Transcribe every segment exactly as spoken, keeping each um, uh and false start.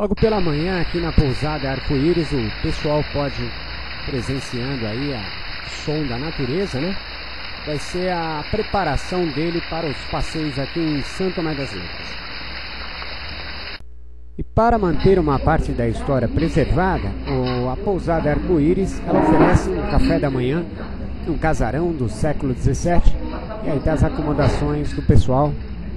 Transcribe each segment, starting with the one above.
Logo pela manhã, aqui na pousada Arco-Íris, o pessoal pode presenciando aí a som da natureza, né? Vai ser a preparação dele para os passeios aqui em Santo Tomé das Letras. E para manter uma parte da história preservada, o, a pousada Arco-Íris, ela oferece um café da manhã, um casarão do século dezessete, e aí tá as acomodações do pessoal.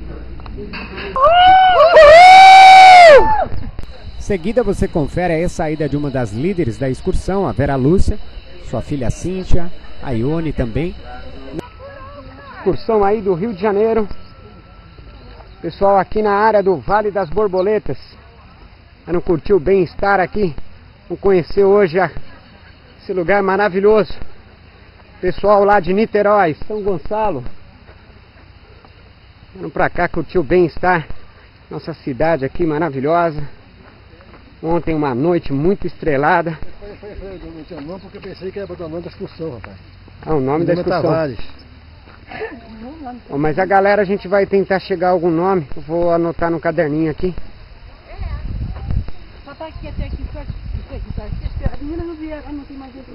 Em seguida você confere aí a saída de uma das líderes da excursão, a Vera Lúcia, sua filha Cíntia, a Ione também. Excursão aí do Rio de Janeiro. Pessoal aqui na área do Vale das Borboletas. Não curtiu o bem-estar aqui? Vamos conhecer hoje a, esse lugar maravilhoso. Pessoal lá de Niterói, São Gonçalo. Vamos pra cá curtir o bem-estar. Nossa cidade aqui maravilhosa. Ontem uma noite muito estrelada. Foi, foi, foi, não tinha nome porque eu pensei que era o nome da excursão, rapaz. Ah, o nome da excursão. Tavares. Oh, mas a galera, a gente vai tentar chegar a algum nome. Eu vou anotar no caderninho aqui. Só tá aqui até aqui, só aqui. As meninas não vieram, não tem mais jeito.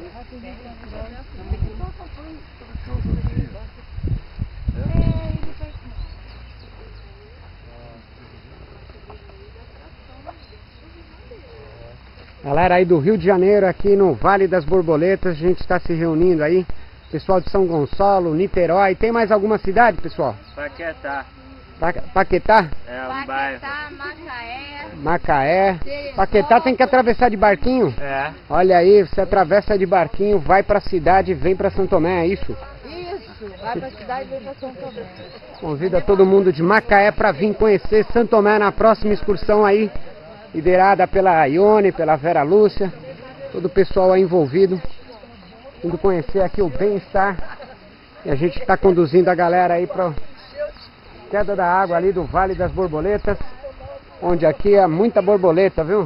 Galera aí do Rio de Janeiro, aqui no Vale das Borboletas, a gente está se reunindo aí. Pessoal de São Gonçalo, Niterói. Tem mais alguma cidade, pessoal? Paquetá. Pa Paquetá? É um bairro. Paquetá, Macaé. Macaé. Paquetá tem que atravessar de barquinho? É. Olha aí, você atravessa de barquinho, vai pra cidade e vem pra Santo Tomé, é isso? Isso, vai pra cidade e vem pra Santo Tomé. Convida todo mundo de Macaé pra vir conhecer Santo Tomé na próxima excursão aí, liderada pela Ione, pela Vera Lúcia, todo o pessoal aí envolvido, indo conhecer aqui o bem-estar. E a gente está conduzindo a galera aí para queda da água ali do Vale das Borboletas, onde aqui é muita borboleta, viu?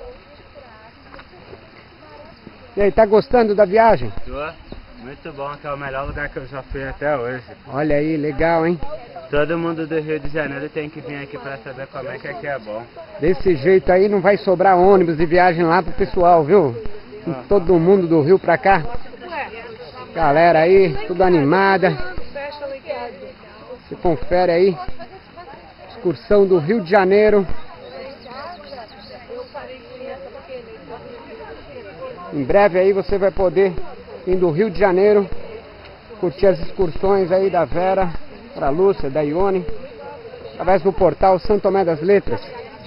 E aí, tá gostando da viagem? Tô. Muito bom, que é o melhor lugar que eu já fui até hoje. Olha aí, legal, hein? Todo mundo do Rio de Janeiro tem que vir aqui para saber como é que aqui é bom. Desse jeito aí não vai sobrar ônibus de viagem lá pro pessoal, viu? Ah. Todo mundo do Rio pra cá. Galera aí, tudo animada. Você confere aí. Excursão do Rio de Janeiro. Em breve aí você vai poder ir do Rio de Janeiro, curtir as excursões aí da Vera, da Lúcia, da Ione, através do portal Santo Tomé das Letras.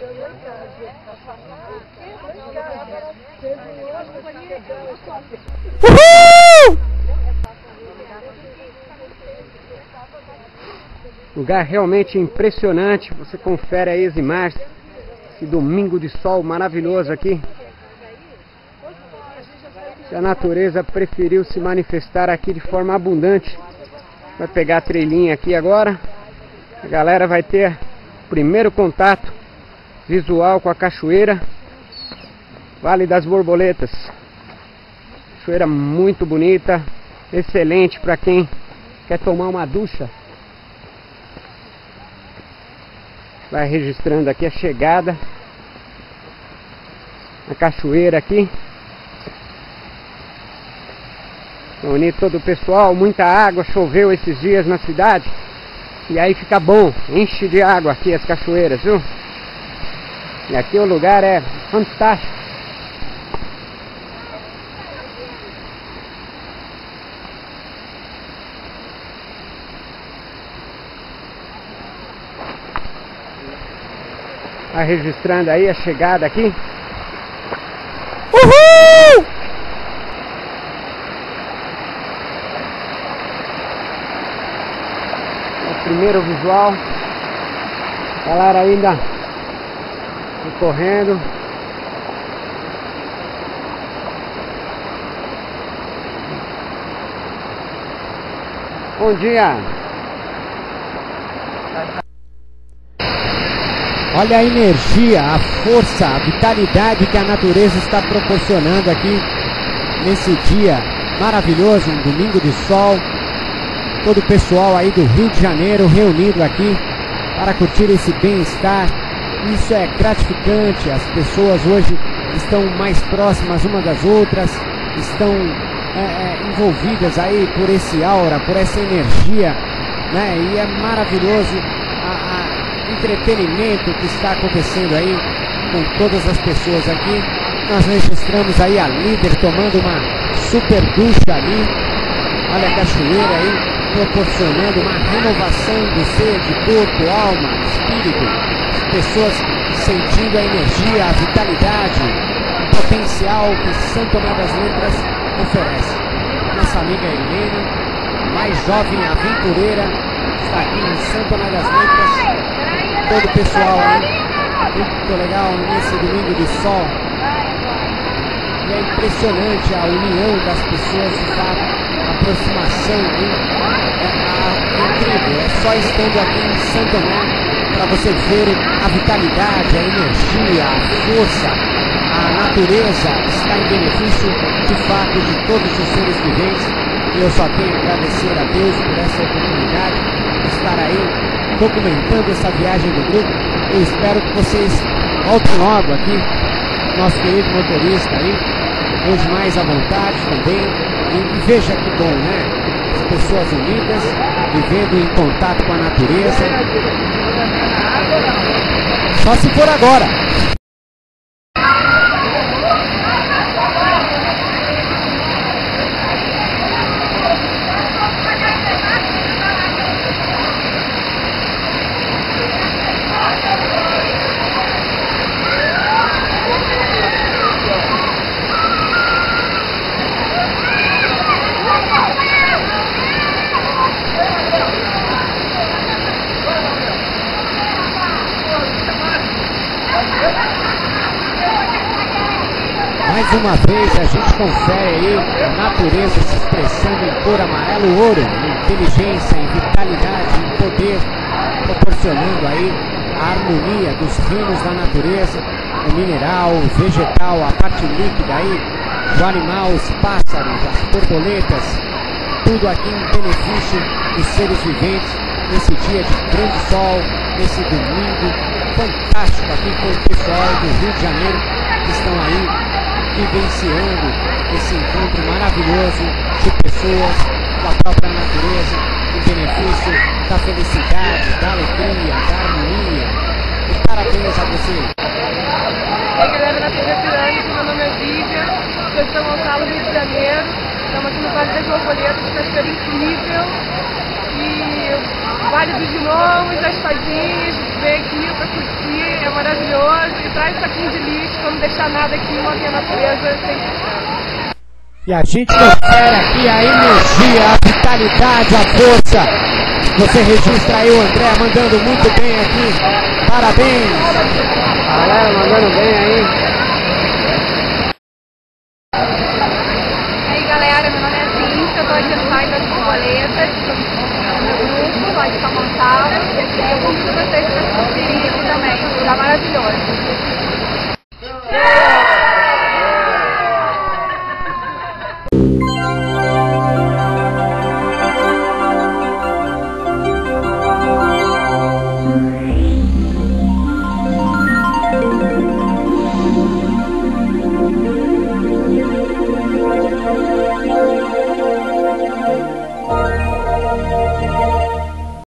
Uhul! Lugar realmente impressionante. Você confere aí as imagens. Esse domingo de sol maravilhoso aqui. A natureza preferiu se manifestar aqui de forma abundante. Vai pegar a trilhinha aqui agora. A galera vai ter o primeiro contato visual com a cachoeira Vale das Borboletas. Cachoeira muito bonita, excelente para quem quer tomar uma ducha. Vai registrando aqui a chegada na cachoeira aqui. Reunir todo o pessoal, muita água, choveu esses dias na cidade. E aí fica bom, enche de água aqui as cachoeiras, viu? E aqui o lugar é fantástico. Vai registrando aí a chegada aqui. Uhul! Primeiro visual, galera ainda correndo. Bom dia. Olha a energia, a força, a vitalidade que a natureza está proporcionando aqui nesse dia maravilhoso, um domingo de sol. Todo o pessoal aí do Rio de Janeiro reunido aqui para curtir esse bem-estar Isso é gratificante, as pessoas hoje estão mais próximas umas das outras, estão é, é, envolvidas aí por esse aura, por essa energia, né? E é maravilhoso o entretenimento que está acontecendo aí com todas as pessoas aqui. Nós registramos aí a líder tomando uma super ducha ali, olha a cachoeira aí, proporcionando uma renovação do ser, de corpo, alma, espírito, as pessoas sentindo a energia, a vitalidade, o potencial que Santo Tomé das Letras oferece. Nossa amiga Helena, mais jovem aventureira, está aqui em Santo Tomé das Letras, todo o pessoal aí, muito legal nesse domingo de sol. E é impressionante a união das pessoas, de fato, a aproximação aí, é, é incrível, é só estando aqui em Santo Tomé para você ver a vitalidade, a energia, a força, a natureza está em benefício, de fato, de todos os seres viventes. E eu só tenho a agradecer a Deus por essa oportunidade de estar aí documentando essa viagem do grupo. Eu espero que vocês voltem logo aqui, nosso querido motorista aí, hoje mais à vontade também, e, e veja que bom, né? As pessoas unidas, vivendo em contato com a natureza. Só se for agora. Mais uma vez a gente confere aí a natureza se expressando em cor amarelo ouro, em inteligência, em vitalidade, em poder, proporcionando aí a harmonia dos reinos da natureza, o mineral, o vegetal, a parte líquida aí, o animal, os pássaros, as borboletas, tudo aqui em benefício dos seres viventes, nesse dia de grande sol, nesse domingo fantástico aqui com o pessoal do Rio de Janeiro, que estão aí vivenciando esse encontro maravilhoso de pessoas com a própria natureza, em benefício da felicidade, da alegria, da harmonia. E parabéns a você. E aí, galera da T V Pirâmide, meu nome é Vivian, eu sou Gonçalo, Rio de Janeiro. Estamos aqui no Vale das Borboletas, que está incrível. E o Vale dos Gnomos, as fadinhas, ver aqui para curtir, é maravilhoso. E traz saquinho de lixo, para não deixar nada aqui, manter a natureza cem por cento. E a gente confere aqui a energia, a vitalidade, a força. Você registra aí o André mandando muito bem aqui. Parabéns! Galera, mandando bem aí. E aí, galera, meu nome é Cintia, eu tô aqui no Vale das Borboletas, no grupo lá de São Gonçalo. E eu convido vocês para conferir aqui também, tá maravilhoso.